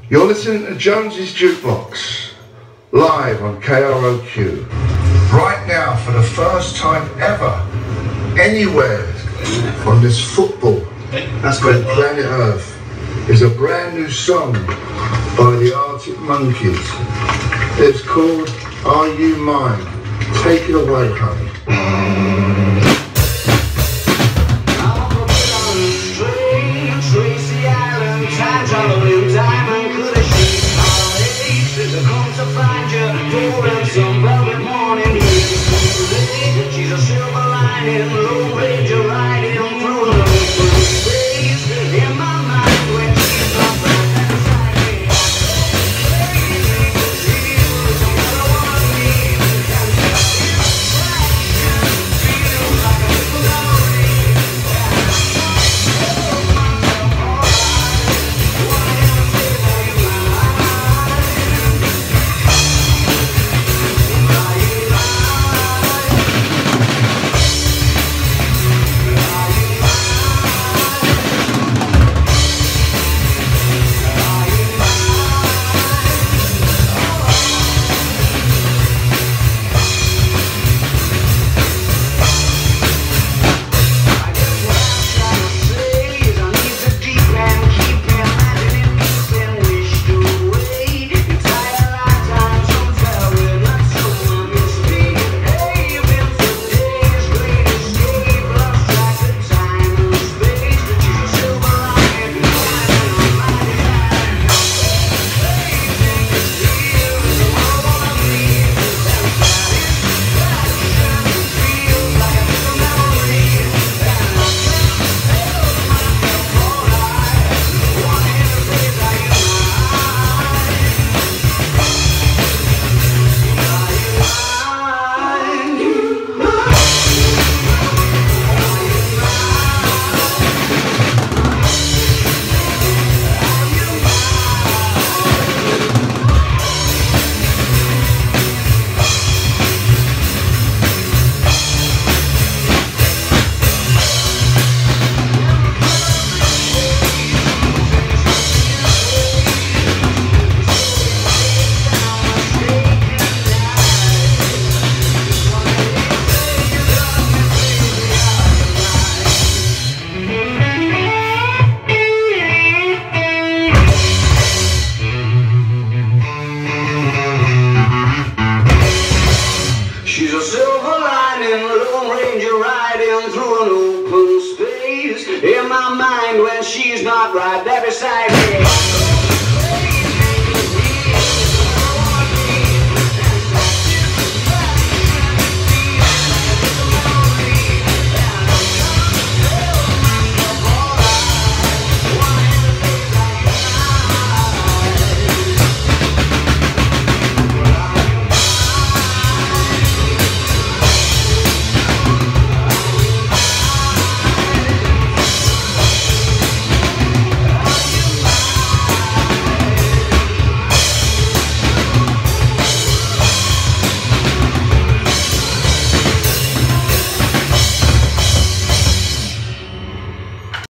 You're listening to Jones's Jukebox, live on KROQ. Right now, for the first time ever, anywhere on this football planet Earth, is a brand new song by the Artic Monkeys. It's called Are You Mine? Take it away, honey. Some velvet morning, she's a silver lining, low ranger riding through the space in my mind when she's not right beside me. She's another one of me, and satisfaction feels like a little memory. Hold myself alright, whatever stays on your mind. She's a silver lining, Lone Ranger riding through an open space in my mind when she's not right there beside me.